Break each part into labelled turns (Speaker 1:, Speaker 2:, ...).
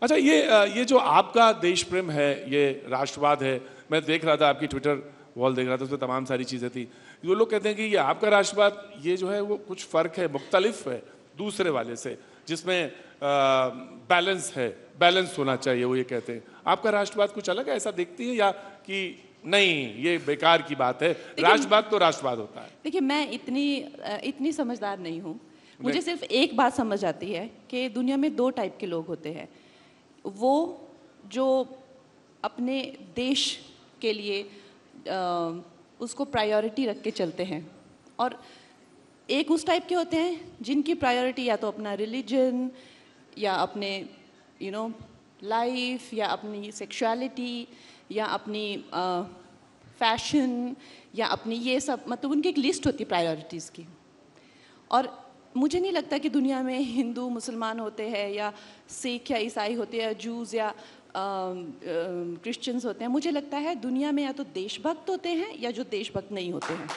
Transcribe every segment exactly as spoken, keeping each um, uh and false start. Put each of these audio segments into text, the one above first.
Speaker 1: अच्छा, ये ये जो आपका देश प्रेम है, ये राष्ट्रवाद है, मैं देख रहा था आपकी ट्विटर वॉल देख रहा था, उसमें तमाम सारी चीज़ें थी। जो लोग कहते हैं कि ये आपका राष्ट्रवाद, ये जो है वो कुछ फ़र्क है, मुख्तलिफ है दूसरे वाले से, जिसमें बैलेंस है, बैलेंस होना चाहिए, वो ये कहते हैं। आपका राष्ट्रवाद कुछ अलग है, ऐसा देखती है, या कि नहीं ये बेकार की बात है, राष्ट्रवाद तो राष्ट्रवाद होता है?
Speaker 2: देखिए, मैं इतनी इतनी समझदार नहीं हूँ। मुझे सिर्फ एक बात समझ आती है कि दुनिया में दो टाइप के लोग होते हैं। वो जो अपने देश के लिए आ, उसको प्रायोरिटी रख के चलते हैं, और एक उस टाइप के होते हैं जिनकी प्रायोरिटी या तो अपना रिलीजन, या अपने यू नो लाइफ, या अपनी सेक्सुअलिटी, या अपनी फैशन, या अपनी ये सब, मतलब उनकी एक लिस्ट होती है प्रायोरिटीज़ की। और मुझे नहीं लगता कि दुनिया में हिंदू मुसलमान होते हैं, या सिख या ईसाई होते हैं, या जूस या क्रिश्चियंस होते हैं। मुझे लगता है दुनिया में या तो देशभक्त होते हैं या जो देशभक्त नहीं होते हैं,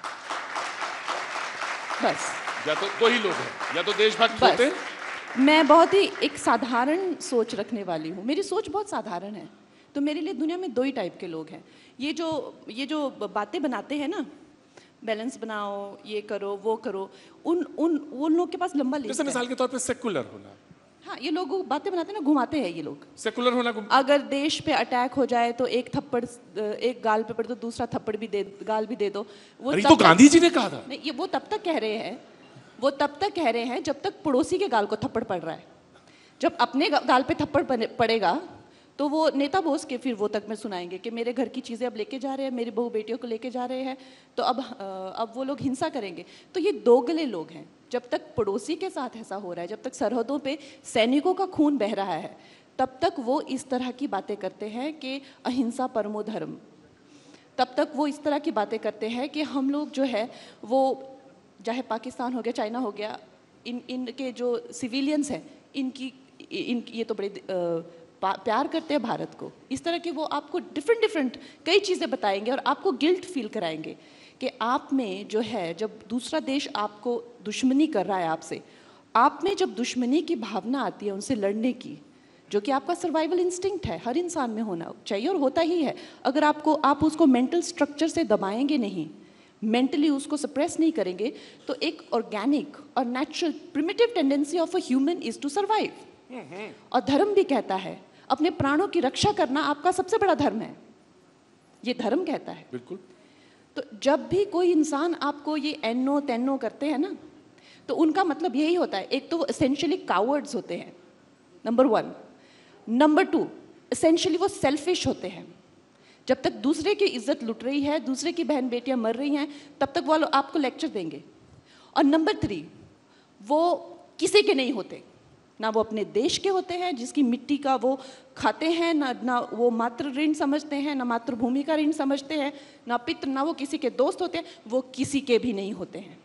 Speaker 2: बस।
Speaker 1: या तो दो ही लोग हैं, या तो देशभक्त होते हैं।
Speaker 2: मैं बहुत ही एक साधारण सोच रखने वाली हूँ, मेरी सोच बहुत साधारण है, तो मेरे लिए दुनिया में दो ही टाइप के लोग हैं। ये जो ये जो बातें बनाते हैं ना, बैलेंस बनाओ, ये करो, वो करो, उन उन उन लोग के पास लंबा लिस्ट है।
Speaker 1: जैसे मिसाल के तौर पे सेकुलर होना।
Speaker 2: हाँ, ये लोग बातें बनाते हैं ना, घुमाते हैं ये लोग।
Speaker 1: सेकुलर होना,
Speaker 2: अगर देश पे अटैक हो जाए तो एक थप्पड़, एक गाल पे पड़े तो दूसरा थप्पड़ भी दे, गाल भी दे दो। वो
Speaker 1: अरे तो गांधी जी ने कहा था।
Speaker 2: नहीं, ये वो तब तक कह रहे हैं वो तब तक कह रहे हैं जब तक पड़ोसी के गाल को थप्पड़ पड़ रहा है। जब अपने गाल पे थप्पड़ पड़ेगा तो वो नेता बोस के फिर वो तक में सुनाएंगे कि मेरे घर की चीज़ें अब लेके जा रहे हैं, मेरी बहू बेटियों को लेके जा रहे हैं, तो अब अब वो लोग हिंसा करेंगे। तो ये दोगले लोग हैं। जब तक पड़ोसी के साथ ऐसा हो रहा है, जब तक सरहदों पे सैनिकों का खून बह रहा है, तब तक वो इस तरह की बातें करते हैं कि अहिंसा परमो धर्म। तब तक वो इस तरह की बातें करते हैं कि हम लोग जो है वो, चाहे पाकिस्तान हो गया, चाइना हो गया, इन इनके जो सिविलियंस हैं, इनकी इन ये तो बड़े आ, प्यार करते हैं भारत को। इस तरह के वो आपको डिफरेंट डिफरेंट कई चीज़ें बताएंगे और आपको गिल्ट फील कराएंगे कि आप में जो है, जब दूसरा देश आपको दुश्मनी कर रहा है आपसे, आप में जब दुश्मनी की भावना आती है उनसे लड़ने की, जो कि आपका सर्वाइवल इंस्टिंक्ट है, हर इंसान में होना चाहिए और होता ही है। अगर आपको आप उसको मेंटल स्ट्रक्चर से दबाएंगे नहीं, मेंटली उसको सप्रेस नहीं करेंगे, तो एक ऑर्गेनिक और natural primitive tendency of a human is to survive. और धर्म भी कहता है अपने प्राणों की रक्षा करना आपका सबसे बड़ा धर्म है, ये धर्म कहता है।
Speaker 1: बिल्कुल।
Speaker 2: तो जब भी कोई इंसान आपको ये एनो तेनो करते हैं ना, तो उनका मतलब यही होता है, एक तो वो एसेंशियली कावर्ड्स होते हैं, number one. Number two, essentially वो सेल्फिश होते हैं। जब तक दूसरे की इज्जत लुट रही है, दूसरे की बहन बेटियां मर रही हैं, तब तक वो आपको लेक्चर देंगे। और नंबर थ्री, वो किसी के नहीं होते, ना वो अपने देश के होते हैं जिसकी मिट्टी का वो खाते हैं, ना ना वो मातृ ऋण समझते हैं, ना मातृभूमि का ऋण समझते हैं, ना पितृ, ना वो किसी के दोस्त होते हैं, वो किसी के भी नहीं होते हैं।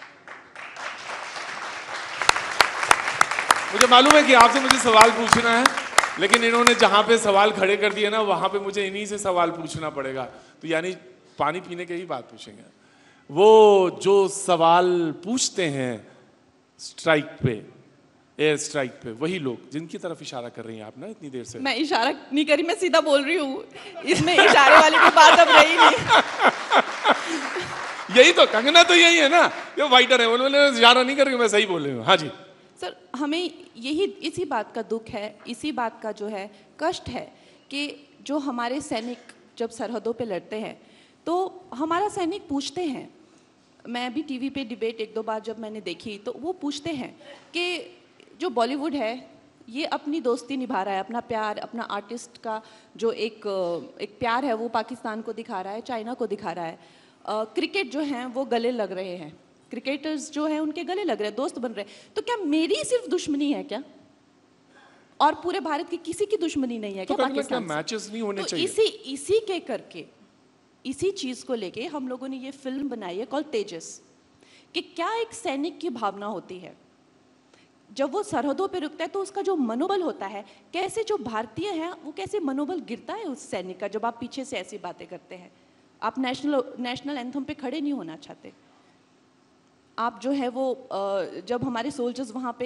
Speaker 1: मुझे मालूम है कि आपसे मुझे सवाल पूछना है, लेकिन इन्होंने जहां पे सवाल खड़े कर दिए ना, वहां पे मुझे इन्हीं से सवाल पूछना पड़ेगा। तो यानी पानी पीने के ही बात पूछेंगे। वो जो सवाल पूछते हैं स्ट्राइक पे, एयर स्ट्राइक पे, वही लोग जिनकी तरफ इशारा कर रही हैं आप ना इतनी देर से।
Speaker 2: मैं इशारा नहीं करी, मैं सीधा बोल रही हूँ, इसमें इशारे वाली कोई बात अब रही नहीं।
Speaker 1: यही तो कंगना तो यही है ना, जो वाइटर है, उन्होंने इशारा नहीं कर रही, मैं सही बोल रही हूँ। हाँ जी
Speaker 2: सर, हमें यही इसी बात का दुख है, इसी बात का जो है कष्ट है कि जो हमारे सैनिक जब सरहदों पे लड़ते हैं, तो हमारा सैनिक पूछते हैं, मैं भी टीवी पे डिबेट एक दो बार जब मैंने देखी, तो वो पूछते हैं कि जो बॉलीवुड है ये अपनी दोस्ती निभा रहा है, अपना प्यार, अपना आर्टिस्ट का जो एक एक प्यार है वो पाकिस्तान को दिखा रहा है, चाइना को दिखा रहा है। क्रिकेट जो हैं वो गले लग रहे हैं, क्रिकेटर्स जो हैं उनके गले लग रहे हैं, दोस्त बन रहे हैं। तो क्या मेरी सिर्फ दुश्मनी है क्या, और पूरे भारत की किसी की दुश्मनी नहीं है
Speaker 1: तो
Speaker 2: क्या पाकिस्तान
Speaker 1: से? मैचेस नहीं होने
Speaker 2: तो
Speaker 1: चाहिए।
Speaker 2: इसी इसी के करके, इसी चीज को लेके हम लोगों ने ये फिल्म बनाई है कॉल तेजस, कि क्या एक सैनिक की भावना होती है जब वो सरहदों पे रुकता है, तो उसका जो मनोबल होता है, कैसे जो भारतीय हैं वो कैसे मनोबल गिरता है उस सैनिक का, जब आप पीछे से ऐसी बातें करते हैं। आप नेशनल नेशनल एंथम पे खड़े नहीं होना चाहते, आप जो है वो जब हमारे सोल्जर्स वहाँ पे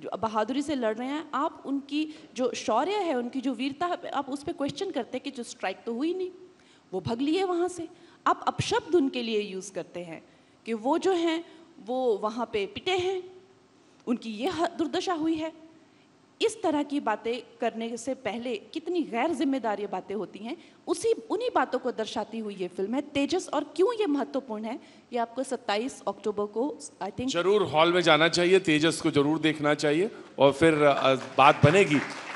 Speaker 2: जो बहादुरी से लड़ रहे हैं, आप उनकी जो शौर्य है, उनकी जो वीरता है, आप उस पर क्वेश्चन करते हैं कि जो स्ट्राइक तो हुई नहीं, वो भग लिए वहाँ से। आप अपशब्द उनके लिए यूज़ करते हैं कि वो जो हैं वो वहाँ पे पिटे हैं, उनकी ये दुर्दशा हुई है। इस तरह की बातें करने से पहले कितनी गैर जिम्मेदार ये बातें होती हैं, उसी उन्हीं बातों को दर्शाती हुई ये फिल्म है तेजस। और क्यों ये महत्वपूर्ण है, ये आपको सत्ताईस अक्टूबर को आई थिंक
Speaker 1: जरूर हॉल में जाना चाहिए, तेजस को जरूर देखना चाहिए और फिर अ, बात बनेगी